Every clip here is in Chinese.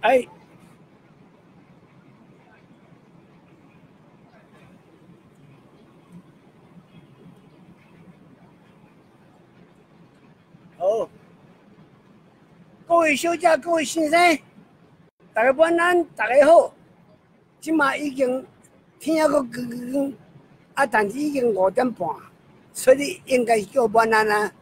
哎，好，各位小姐、各位先生，大家晚安，大家好。即马已经天还阁光，但是已经5点半，所以应该叫晚安啊。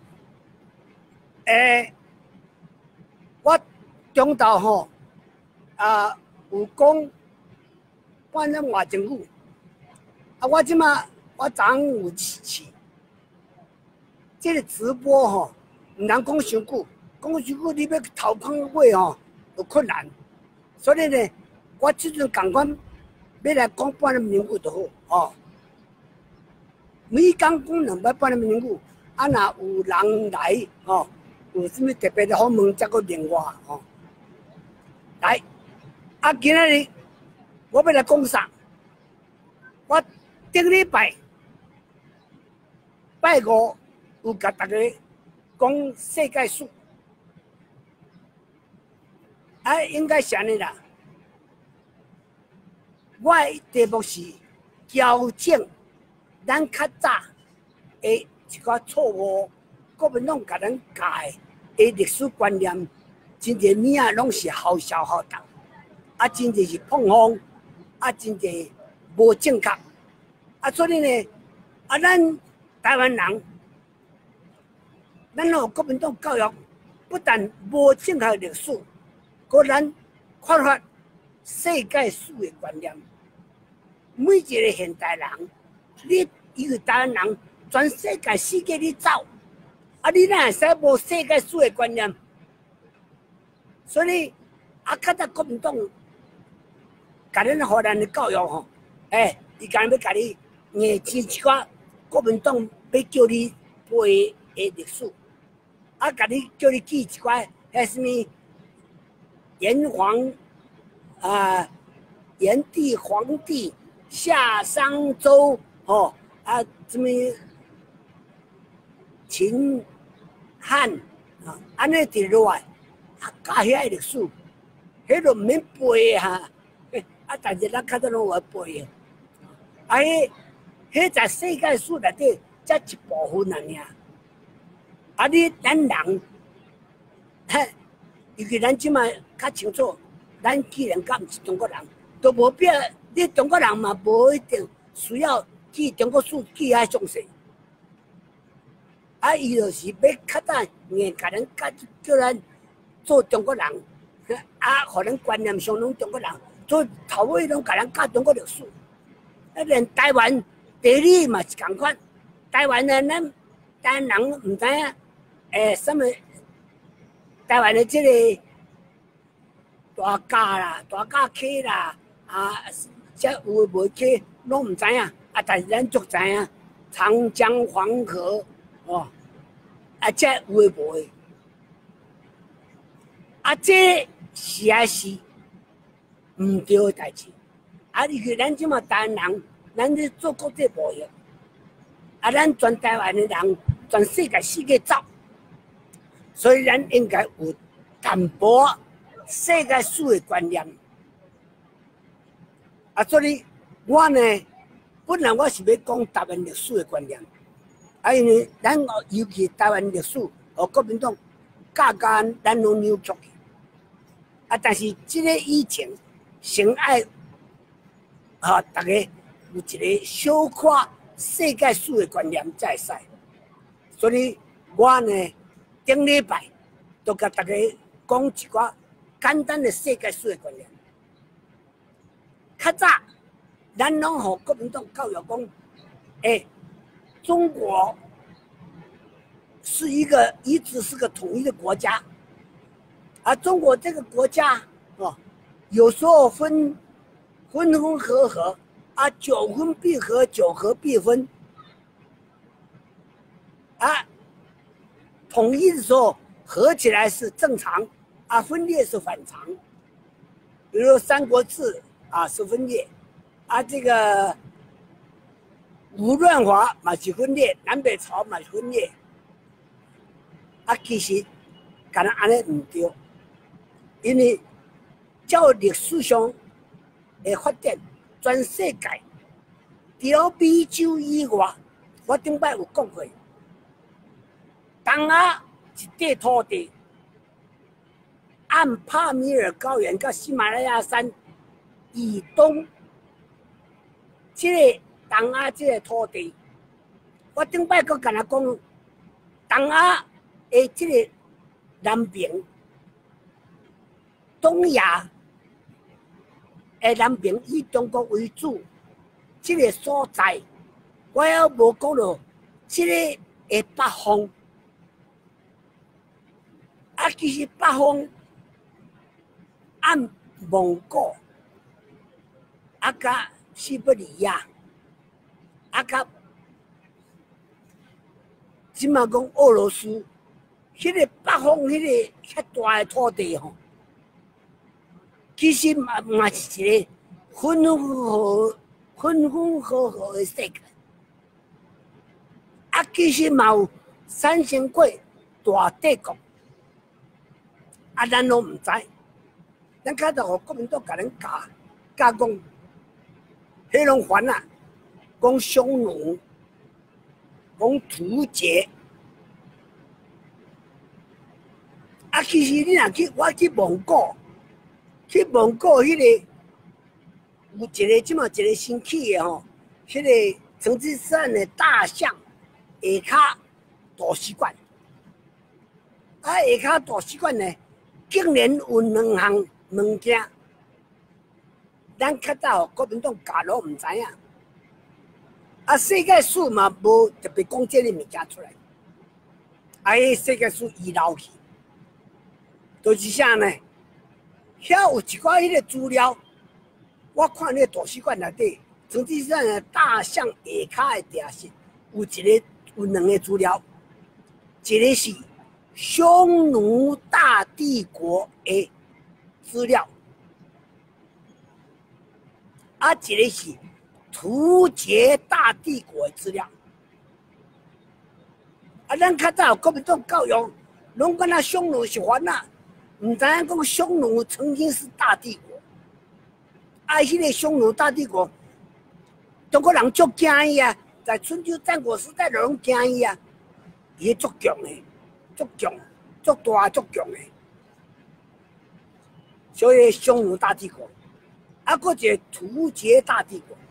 我中昼吼有讲半点外政府，我即马我昨昏有试，这个直播吼，毋通讲伤久，讲伤久你要头碰尾吼有困难，所以呢，我即阵共款要来讲半点钟就好吼。每工讲2摆半点钟，若有人来吼，有啥物特别的访问，才阁另外吼。来，今仔日我要来讲啥？我顶礼拜拜五有甲大家讲世界史，应该是安尼啦。我的题目是矫正咱较早的一寡错误，国民党甲咱教的历史观念，真侪物仔拢是好笑好动，真侪是碰风，真侪无正确，所以呢，咱台湾人，咱国民党教育不但无正确历史，搁咱缺乏世界史的观念。每一个现代人，你一个台湾人，全世界世界你走，你哪会使无世界史的观念？所以较早国民党甲咱互咱的教育吼，伊讲要甲你硬生一寡国民党要叫你背的历史，甲你叫你记一寡什么炎帝、黄帝、夏商周什么秦汉安尼伫落来，教遐历史，迄都毋免背但是咱较早拢有背迄在世界史内底才一部分尔。咱人，尤其咱即卖较清楚，咱既然甲毋是中国人，都无必要。你中国人嘛，无一定需要记中国史记遐详细。伊就是要较早硬甲咱叫咱做中国人，互咱观念上拢中国人。所以头尾拢甲咱教中国历史，连台湾地理嘛是共款。台湾的咱台湾人毋知影，什么台湾的这个大甲啦、大甲溪啦，这有诶无溪拢毋知影，但是咱足知影长江、黄河这有诶无诶，这是还是？毋对的代志，你去咱即马台湾人，咱咧做国际贸易，咱全台湾的人，全世界走，所以咱应该有淡薄世界史的观念。所以我呢，本来我是要讲台湾历史的观念，因为咱尤其台湾历史，国民党教咱拢扭曲去，但是即个以前。先爱大家有一个小可世界史的观念才会使，所以我呢顶礼拜都甲大家讲一寡简单的世界史的观念。较早咱拢互国民党教育讲，中国是一直是个统一的国家，中国这个国家有时候分合合，9分必合，9合必分。统一的时候合起来是正常，分裂是反常。比如说《三国志》是分裂，这个吴乱华嘛是分裂，南北朝嘛是分裂。其实敢若安尼唔对，因为照历史上的发展，全世界除了美洲以外，我顶摆有讲过，东亚一块土地，按帕米尔高原甲喜马拉雅山以东，这个东亚这个土地，我顶摆阁敢若讲，东亚的这个南边，东亚的南边以中国为主，这个所在，我还无讲到这个的北方。啊，其实北方按蒙古、啊甲西伯利亚、啊甲即嘛讲俄罗斯，迄个北方迄个遐大的土地吼，其实嘛是一个分分合合的世界。啊，其实嘛有产生过大帝国。啊，咱拢唔知，咱较早互国民党甲咱教讲，迄拢烦啊，讲匈奴，讲突厥。啊，其实你若去，我去蒙古，迄个有一个即嘛一个新起的吼，迄个成吉思汗的大象下骹大使馆，啊下骹大使馆呢？竟然有2项物件，咱较早国民党教拢唔知影，啊世界史嘛无特别讲这个物件出来，啊迄世界史遗留去，就是啥呢？遐有一寡迄个资料，我看迄个图书馆内底，成吉思汗的大象下骹的地势，有2个资料，一个是。匈奴大帝国的资料，啊，一个是突厥大帝国的资料。啊，咱较早国民党教育，拢敢若匈奴是反啦，唔知影讲匈奴曾经是大帝国。啊，迄个匈奴大帝国，中国人足惊伊啊，在春秋战国时代拢惊伊啊，伊足强的。足强、足大、足强的，所以匈奴大帝国，啊，搁一个突厥大帝国。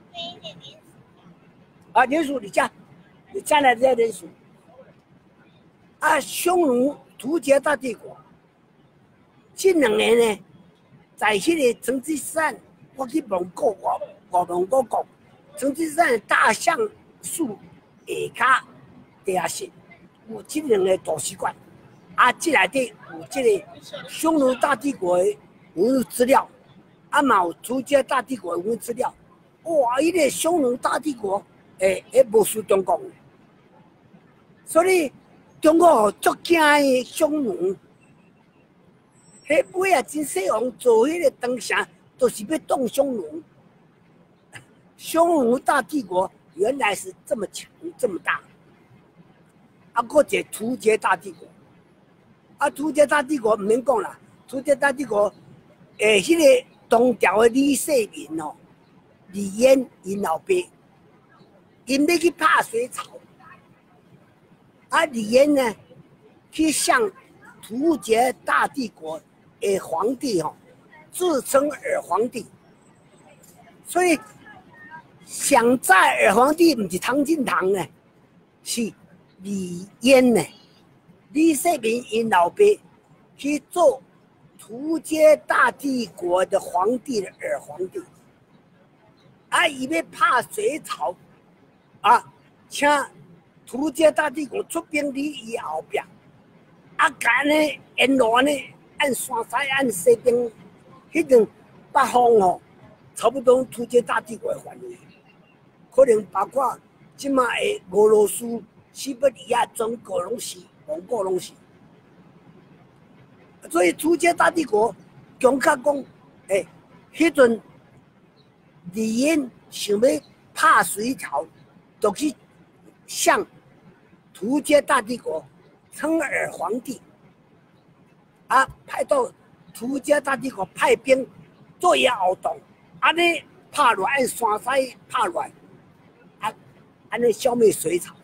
啊，连署你家，你再来这连署。啊，匈奴、突厥大帝国，这2个呢，在迄个成吉思汗，我去蒙古，我蒙古讲，成吉思汗大橡树下骹地下室。有这2个图书馆，啊，这内底有这个匈奴大帝国的文物资料，啊嘛有突厥大帝国的文物资料。哇，迄个匈奴大帝国，无输中国，所以中国足惊的匈奴。迄尾啊，真西王做迄个长城，都是要动匈奴。匈奴大帝国原来是这么强，这么大。啊，搁一个突厥大帝国，啊，突厥大帝国唔免讲啦，突厥大帝国，迄个东条的李世民哦，李渊因老爸，因要去拍隋朝，啊，李渊呢去向突厥大帝国的皇帝哦，自称尔皇帝，所以想在尔皇帝唔是唐敬堂呢，是。李渊呢？李世民因老爸去做突厥大帝国的皇帝的二皇帝，啊，伊要拍隋朝，啊，请突厥大帝国出兵伫伊后壁，啊，甲呢沿路呢按山西按西边，迄阵北方哦，差不多突厥大帝国的范围，可能包括即马的俄罗斯。西伯利亚、中国拢是，蒙古拢是，所以突厥大帝国强较讲，迄阵李渊想要拍隋朝，就去向突厥大帝国称尔皇帝，啊，派到土家大帝国派兵做野后动，安尼拍落按山西拍落，安尼消灭隋朝。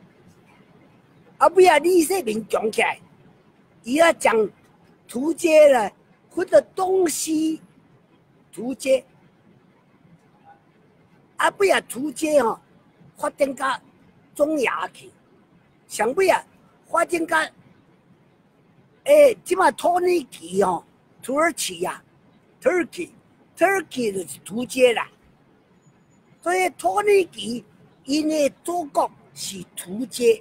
尾啊，李世民强起来，伊啊将土街呢分到东西土街，尾啊土街吼发展到中亚去，上尾啊发展到即马土耳其吼，土耳其啊 ，Turkey 就是土街啦，所以土耳其因的祖国是土街。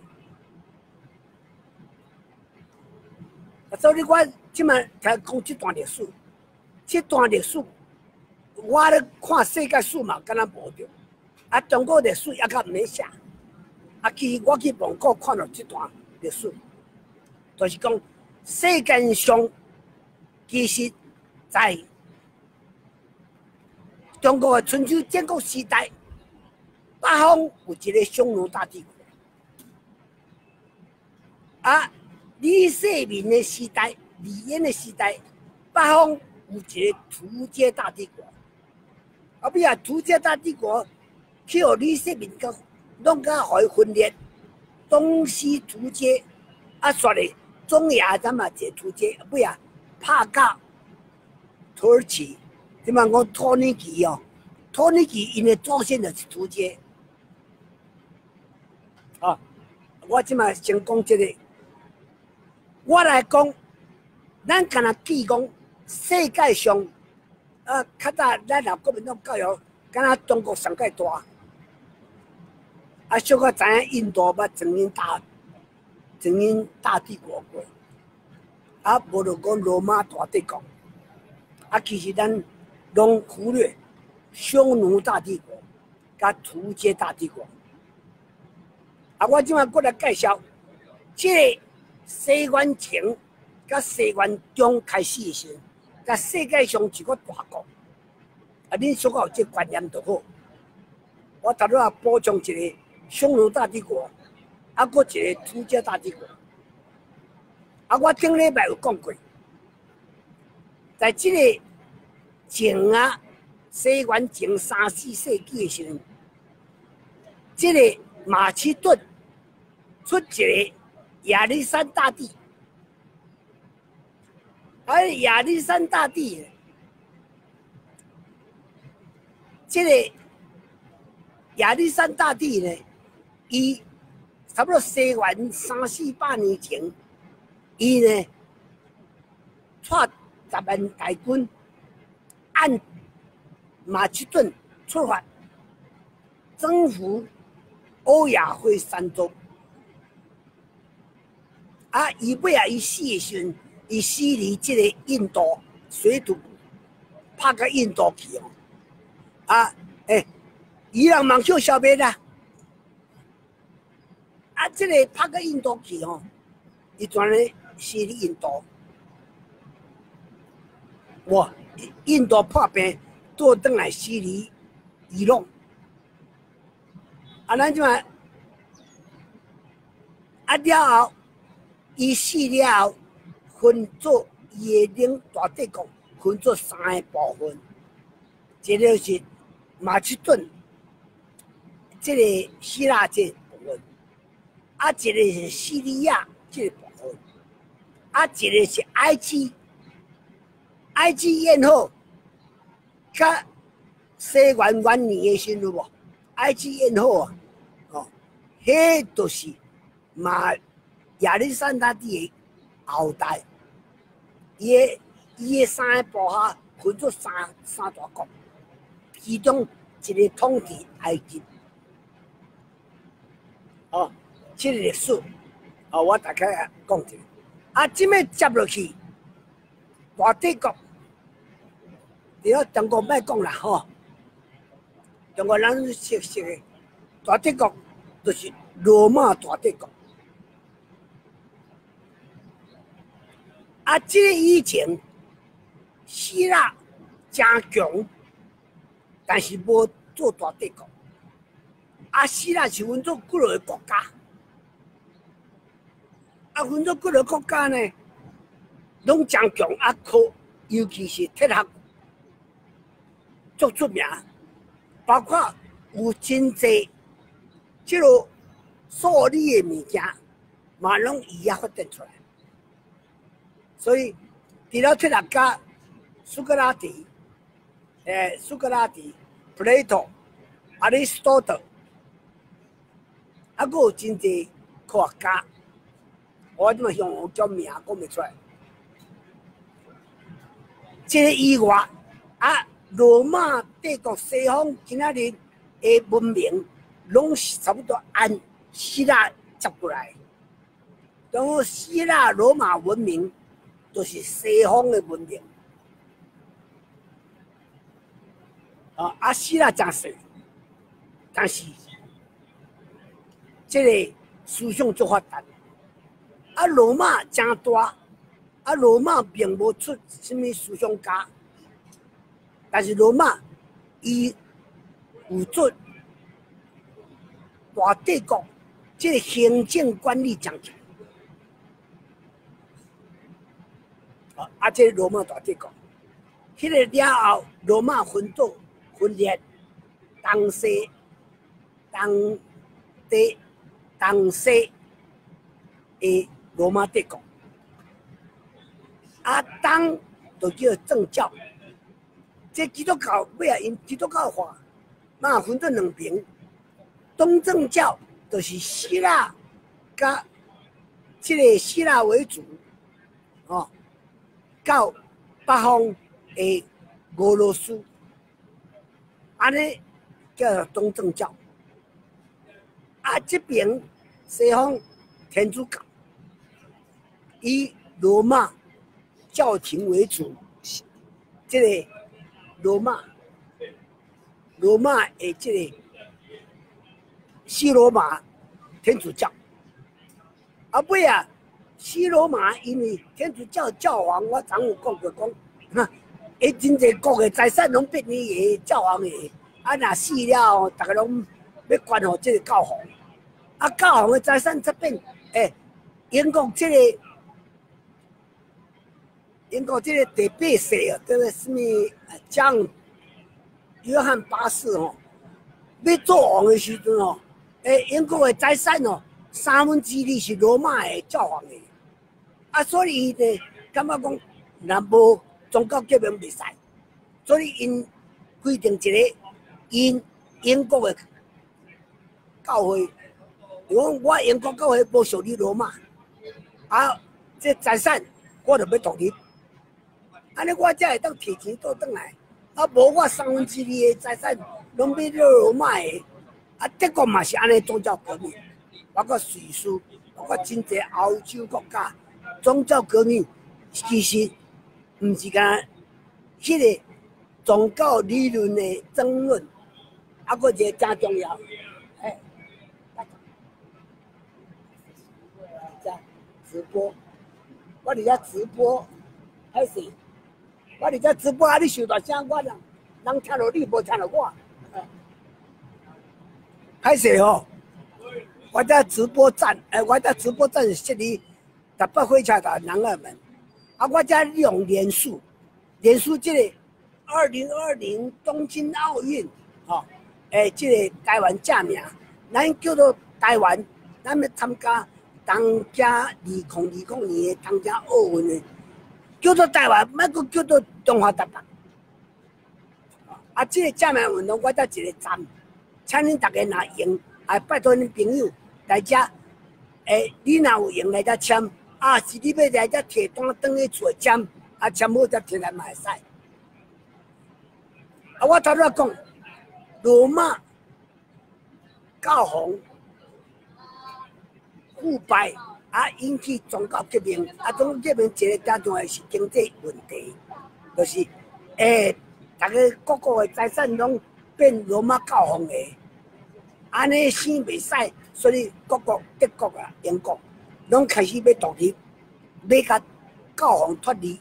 所以我即摆才讲这段历史，这段历史我咧看世界史嘛，敢若无着，中国历史也较毋免写。其实我去蒙古看到这段历史，就是讲世界上其实在中国的春秋战国时代，北方有一个匈奴大帝国，李世民的时代、李渊的时代，北方有一个土街大帝国。尾啊，土街大帝国去互李世民甲弄甲互伊分裂，东西土街，煞咧中亚咱嘛一个土街，尾啊拍到土耳其，即嘛讲土耳其哦，土耳其因的祖先就是土街。我即嘛先讲这个。我来讲，咱敢若记讲世界上，较早咱若国民党教育，敢若中国上界大，小可知影印度捌曾经大帝国过，无就讲罗马大帝国，其实咱拢忽略匈奴大帝国，甲土街大帝国。我即摆过来介绍，这个。西元前甲西元中开始的时候，甲世界上一个大国，恁小可有这观念就好。我头拄仔补充一个匈奴大帝国，搁一个土街大帝国。我顶礼拜有讲过，在这个前西元前3、4世纪的时候，这个马其顿出一个。亚历山大帝，亚历山大帝，这个亚历山大帝呢，伊差不多西元3、400年前，伊呢带10万大军按马其顿出发，征服欧亚非三洲。伊尾啊，伊死的时阵，伊死伫即个印度水土，拍到印度去哦。伊人梦想消灭啦。即个拍到印度去哦，伊全咧死伫印度。哇！印度破病，倒转来死伫伊朗。咱即摆了后。伊死了后，分做伊的领大帝国，分做3个部分，一个是马其顿，这个希腊这个部分，一个是叙利亚这个部分，一个是埃及，埃及艳后，甲西元元年的时候无，埃及艳后迄就是亚历山大帝的后代，伊的3个部下分做三大国，其中一个统治埃及。这个历史，我大概讲一下。这摆接落去，大帝国，中国莫讲啦中国人熟悉的大帝国，就是罗马大帝国。这个以前希腊真强，但是无做大帝国。希腊是分做几落个国家，分做几落国家呢，拢真强。 尤其是铁学足出名，包括有真济即落数理的物件，嘛拢伊遐发展出来。所以除了铁学家苏格拉底、Plato、亚里士多德，还佫有真济科学家，我即么用叫名讲袂出来。这个以外，罗马帝国西方今仔日的文明，拢是差不多按希腊接过来。当希腊罗马文明都是西方的文明。希腊真小，但是这个思想足发达。罗马真大。罗马并无出什么思想家，但是罗马伊有做大帝国，这个行政管理强强。这个罗马大帝国，迄个了后，罗马分裂，东西的罗马帝国。东就叫正教，这基督教尾啊因基督教化，嘛分做两边。东正教就是希腊，甲这个希腊为主，到北方的俄罗斯，安尼叫做东正教。这边西方天主教，以罗马教廷为主，这个罗马的这个西罗马天主教，尾西罗马因为天主教教皇，我昨有讲过讲，真济国的财产拢变伊的教皇的，若死了，大家拢要关乎这个教皇，教皇的财产则变，英国这个。英国这个第8世这个什么将约翰8世要做王的时阵英国的财产2/3是罗马的教皇的，所以呢，感觉讲若无宗教革命袂使，所以因规定一个英国的教会，讲我英国教会无属于罗马，这财产我就要独立。安尼我才会当摕钱倒转来，无我2/3的财产拢要罗马的，德国嘛是安尼宗教革命，包括瑞士，包括真济欧洲国家，宗教革命其实毋是干迄个宗教理论的争论，佫一个真重要，直播，我伫遮直播，还是？我伫遮直播你收大声，我人听到你，无听到我。歹势我在直播站，我在直播站设立台北火车站南二门，我遮用脸书这个2020东京奥运，这个台湾正名，咱叫做台湾，咱要参加东京2020年的东京奥运的。叫做台湾，莫阁叫做中华台北。这个正名运动，我才一个站，请恁大家若用，拜托恁朋友来遮，你若有用来遮签，是你要来遮摕单转去厝签，签好则摕来嘛会使。我头拄讲，罗马教皇腐败。引起宗教革命，宗教革命一个加重的是经济问题，就是大家各国的财产拢变罗马教皇的，安尼生袂使，所以各国德国英国拢开始要独立，要甲教皇脱离，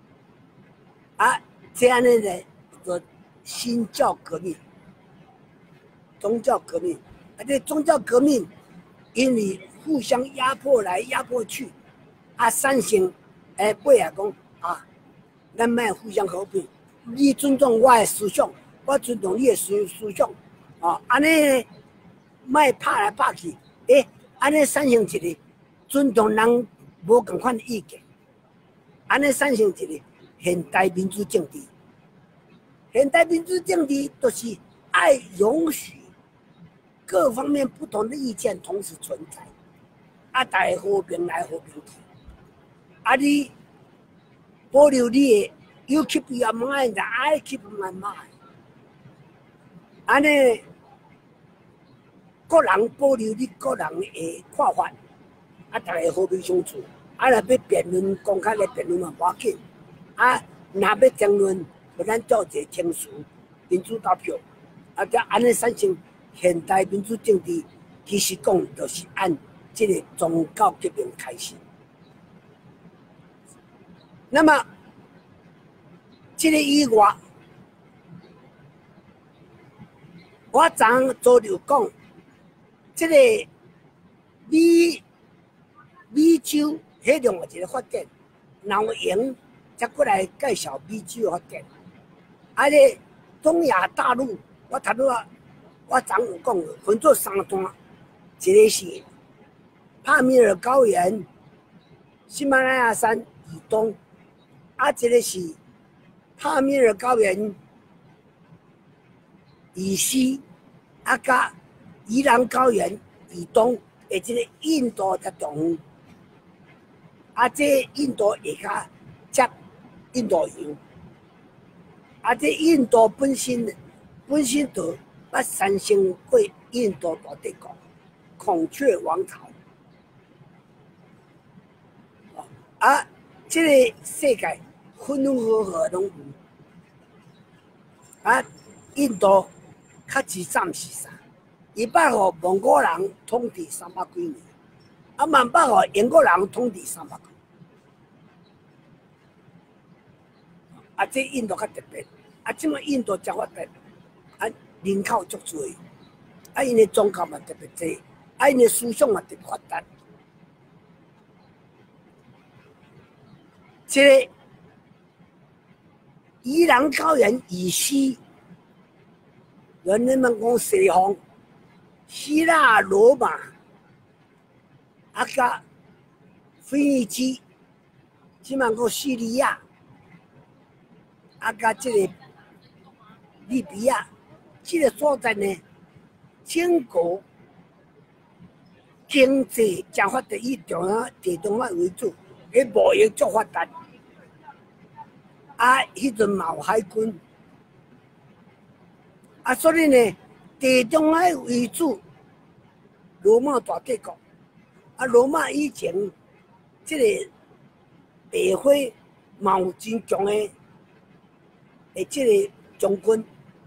这安尼呢做新教革命、宗教革命，这宗教革命因为互相压迫来压迫去，产生尾讲咱莫互相和平。你尊重我的思想，我尊重你的思想，哦，安尼莫拍来拍去，安尼产生一个尊重人无共款的意见，安尼产生一个现代民主政治。现代民主政治就是爱容许各方面不同的意见同时存在，大家和平来和平去，你保留你的。You keep your mind, I keep my mind。安尼，个人保留你个人的看法，大家和平相处。若要辩论，公开来辩论嘛，无要紧。若要争论，咱做一个程序，民主投票，才安尼产生现代民主政治。其实讲，就是按这个宗教革命开始。那么，这个以外，我昨早就讲，这个美洲迄另外一个发展，老营才过来介绍美洲发展。咧东亚大陆，我昨有讲分做3段，一个是帕米尔高原、喜马拉雅山以东，一个是帕米尔高原以西，甲伊朗高原以东的这个印度的中央，这印度下骹接印度洋，这印度本身就捌产生过印度大帝国、孔雀王朝，这个世界分分合合拢有。印度较之早是啥？伊捌互蒙古人统治300几年，嘛捌互英国人统治300几年。这印度较特别，即摆印度才发达，人口足多，因的宗教嘛特别多，因的思想嘛特别发达。这个伊朗高原以西，人们讲西方，希腊、罗马，甲腓尼基，即卖讲叙利亚，甲这个利比亚，这个所在呢，整个经济真发达，以地中海为主，贸易足发达。迄阵嘛有海军，所以呢，地中海为主，罗马大帝国，罗马以前这个白火嘛有真强的这个将军，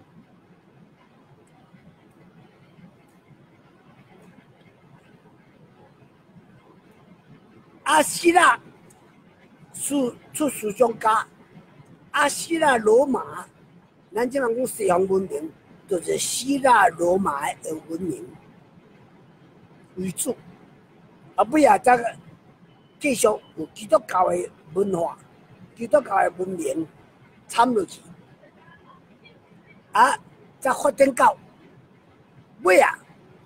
希腊出思想家。希腊罗马，咱即卖讲西方文明，就是希腊罗马的文明为主。尾啊，再继续有基督教的文化、基督教的文明掺入去，再发展到尾啊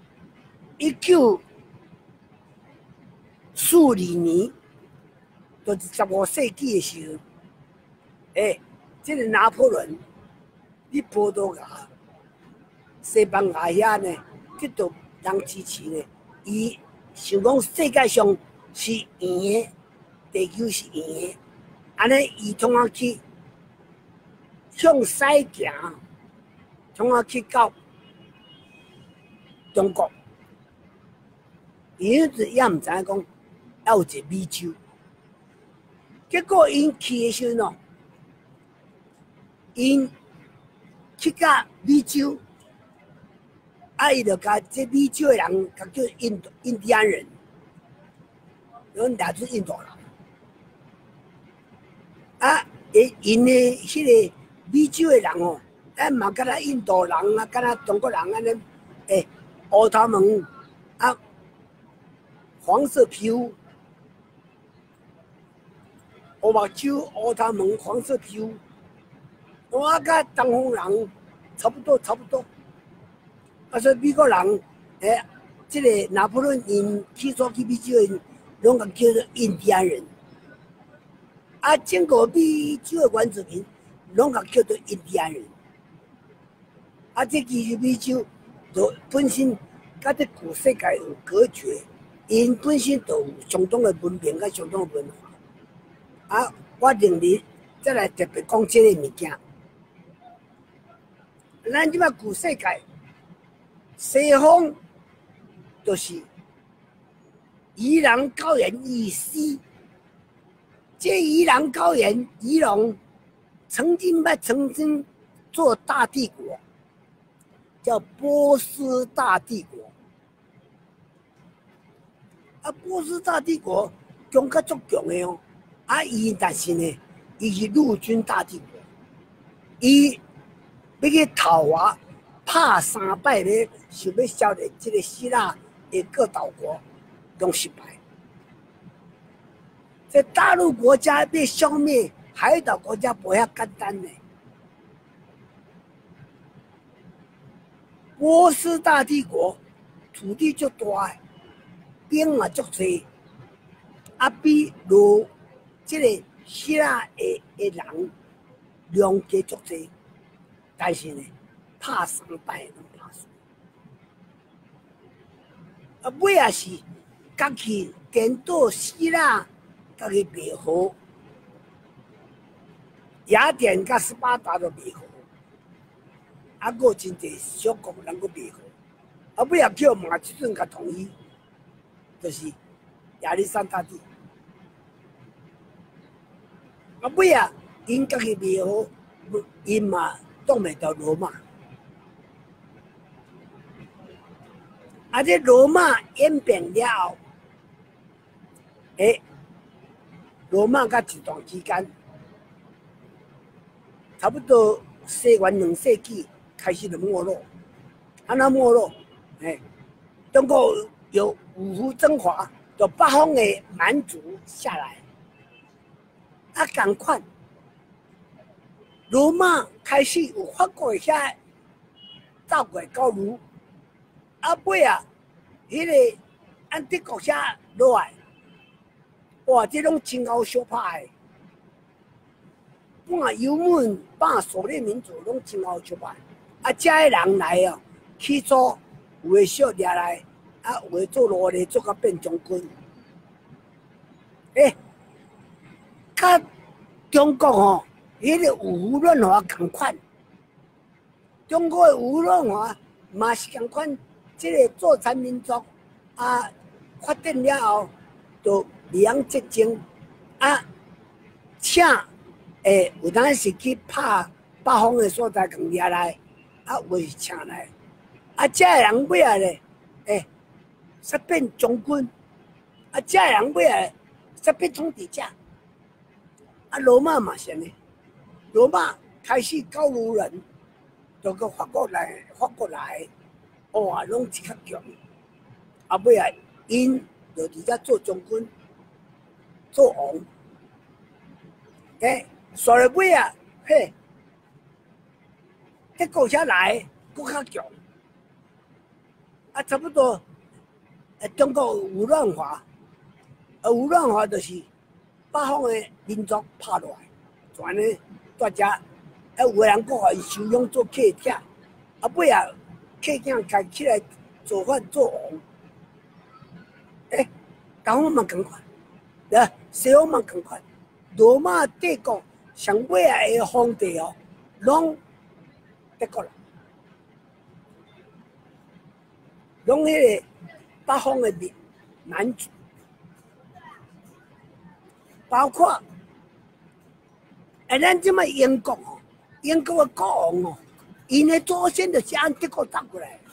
1942年，就是15世纪的时候。这个拿破仑，你葡萄牙、西班牙遐呢，得到人支持呢。伊想讲世界上是圆的，地球是圆的，安尼伊通啊去向西行，通啊去到中国。伊迄阵也毋知影讲要有一个美洲，结果因去的时阵哦。因去到美洲，伊就甲这美洲的人，甲叫印第安人，拢来自印度人。因的迄个美洲的人哦，嘛敢若印度人敢若中国人安尼，乌头毛，黄色皮肤， 乌目睭、乌头毛、黄色皮肤，我甲东方人差不多。啊，所以美国人，这个拿破仑因起初去美洲因，拢甲叫做印第安人。啊，整个美洲的原住民，拢甲叫做印第安人。啊，这其实美洲就本身甲这古世界有隔绝，因本身就有相当的文明甲相当的文化。啊，我认为再来特别讲这个物件。咱即摆古世界，西方就是伊朗高原以西，这伊朗高原，伊朗曾经做大帝国，叫波斯大帝国。啊，波斯大帝国强较足强的哦。啊，但是呢，伊是陆军大帝国，伊要去讨伐，拍3摆咧，想要消灭这个希腊的各岛国，拢失败。这大陆国家要消灭海岛国家，不遐简单呢。波斯大帝国土地足大，兵嘛足多，啊比这个希腊的人量加足多。但是呢，拍3摆拢拍输。啊，尾也是家己颠倒希腊，家己袂好，雅典甲斯巴达都袂好，啊，佫真侪小国人佫袂好。啊，尾也叫马其顿甲统一，就是亚历山大帝。啊，尾啊，因家己袂好，因嘛挡袂到罗马。啊，这罗马演变了后，罗马甲一段期间，差不多西元2世纪开始就没落。安怎没落？中国有五胡征华，就北方的蛮族下来。啊，同款，罗马开始有法国遐走过到儒，啊尾啊，迄个按德国遐落来，哇，这种真够相拍的。半游牧、半狩猎民族拢真够相拍。啊，遮个人来哦，起初有诶小掠来，啊有诶做奴隶，做到变将军。甲中国吼，迄个五胡乱华同款。中国诶五胡乱华嘛是同款，即个坐产民族啊，发展了后，就离洋结晶啊，请有当是去拍北方诶所在共掠来，啊有是请来，啊遮个人尾仔咧，煞变将军，啊遮个人尾仔煞变统治者。啊，罗马嘛是安尼，罗马开始高卢人，就个法国来，哇，拢即较强。啊，尾啊，因就伫遮做将军，做王。所以尾啊，德国遐来，佫较强。啊，差不多，中国有胡乱华，胡乱华就是北方的民族拍落来，全呢大家，有个人佫互伊收养做客囝，啊尾啊客囝家起来做饭做王，东方嘛同款，西方嘛同款。罗马帝国上尾啊的皇帝哦，拢德国人，拢迄个北方的蛮族。包括，咱即摆英国哦，英国的国王哦，因的祖先就是按德国走过来，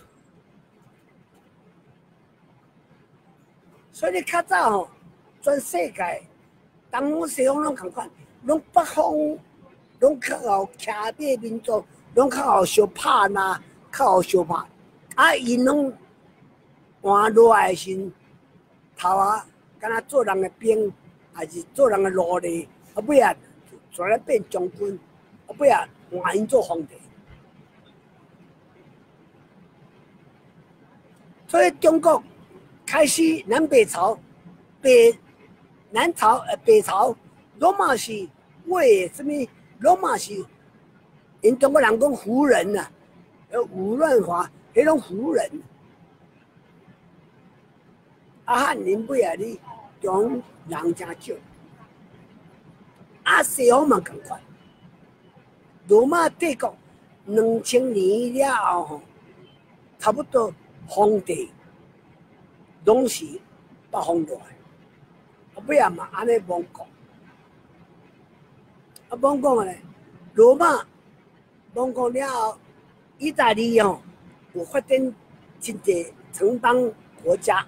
所以你较早吼，全世界东方西方拢同款，拢北方拢较好骑马民族，拢较好相拍呐，较好相拍，啊，因拢换落来时头啊，敢若做人的兵。还是做人的奴隶， 后尾啊，转来变将军，后尾啊，换因做皇帝。所以中国开始南北朝，南朝北朝，罗马是为什么？罗马是因中国人讲胡人呐、吴乱华迄种胡人。汉人尾啊，你中人真少。西方嘛同款，罗马帝国2000年了后吼，差不多皇帝拢是北方落来，尾啊嘛安尼亡国。亡国咧，罗马亡国了后，意大利吼有发展真济城邦国家。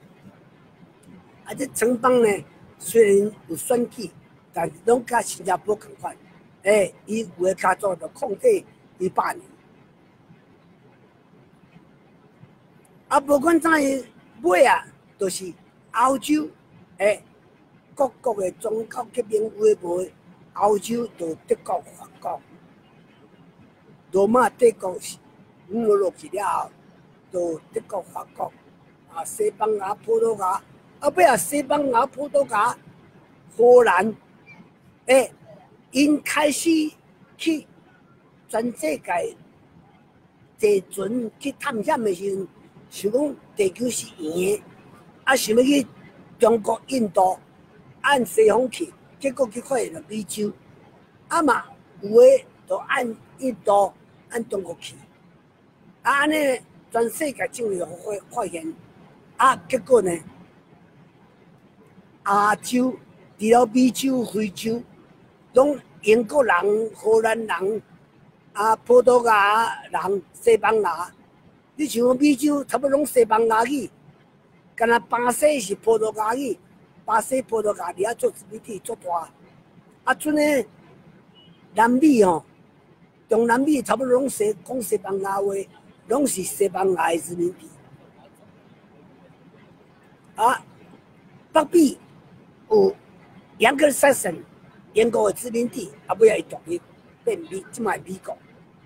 这城邦呢，虽然有选举，但是拢甲新加坡同款，伊有诶家族就控制100年。无管怎样，尾啊，就是欧洲，各国诶宗教革命有诶无诶，欧洲就德国、法国、罗马帝国没落去了后，就德国、法国西班牙、葡萄牙。尾啊，西班牙、葡萄牙、荷兰，因开始去全世界坐船去探险的时候，想讲地球是圆的，想要去中国、印度按西方去，结果去发现了美洲，嘛有诶就按印度、按中国去，安尼全世界就有发现，结果呢？亚洲，除了美洲、非洲，拢英国人、荷兰人、葡萄牙人、西班牙。你像美洲，差不多拢西班牙语，干那巴西是葡萄牙语，巴西葡萄牙伫做殖民地做大。阵诶，南美吼，中南美差不多拢讲西班牙话，拢是西班牙诶殖民地。北美。有杨格萨克逊，英国的殖民地，尾伊独立变即卖美国。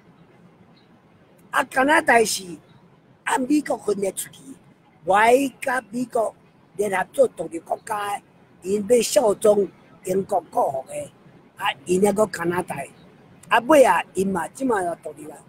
加拿大是按美国分裂出去，外甲美国联合做独立国家，因要效忠英国国服的，因那个加拿大，尾啊，因嘛即卖就独立啦。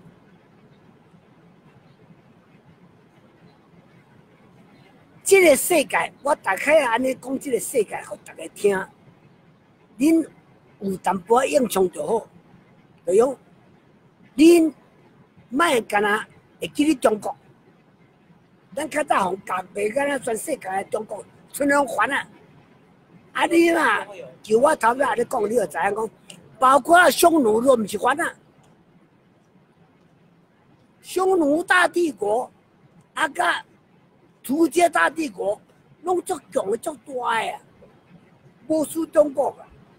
这个世界，我大概安尼讲，这个世界互大家听，恁有淡薄影响就好。就讲，恁莫干那会记咧中国，咱较早互教袂干那全世界的中国，剩两烦啊！你嘛，就我头尾安尼讲，你就知影讲，包括匈奴都毋是烦啊。匈奴大帝国，甲突厥大帝国拢足强的、足大的，无输中国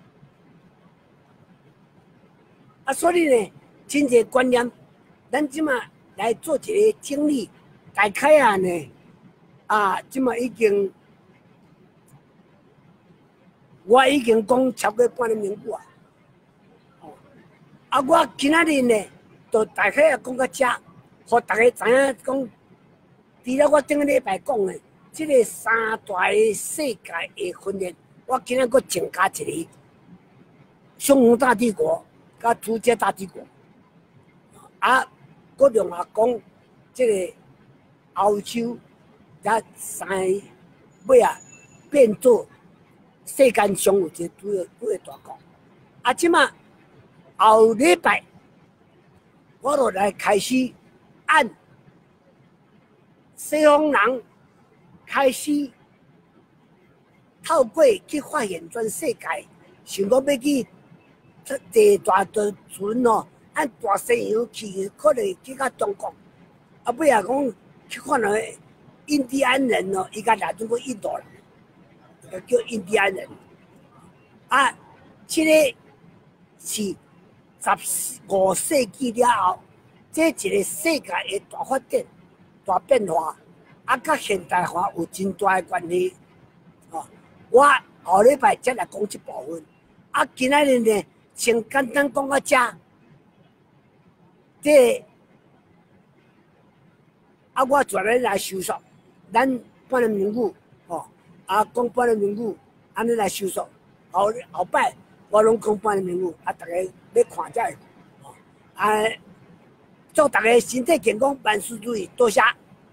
所以呢，真侪观念，咱即马来做一个整理，大概呢，即马我已经讲超过半年久我今仔日呢，就大概讲到这，互大家知影讲。除了我顶个礼拜讲的，这个三大的世界的分裂，我今仔佫增加一个：匈奴大帝国、甲突厥大帝国。佫另外讲这个欧洲，甲尾变做世间上有一个几个大国。即马后礼拜，我就来开始按。西方人开始透过去发现全世界，想讲要去坐大船按大西洋去，可能去到中国。尾讲去看到印第安人伊甲掠做过印度人，叫印第安人。这个是15世纪了后，这一个世界的大发展。大变化，甲现代化有真大的关系。我后礼拜才来讲这部分。 啊，今仔日呢，先简单讲到遮。这啊，我全日来收束，咱半个民语吼，啊，讲半个民语，安尼来收束。后摆我拢讲半个民语，啊，大家要看才会。啊，祝大家身体健康，万事如意，多谢。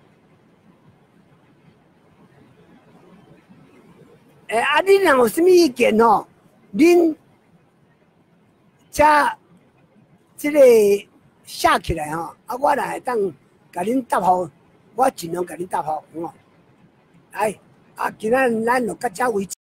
啊，恁若有啥物意见吼？恁这个写起来吼，啊，我来当甲恁答复，我尽量甲恁答复，吼。来，啊，今仔咱就到这为止。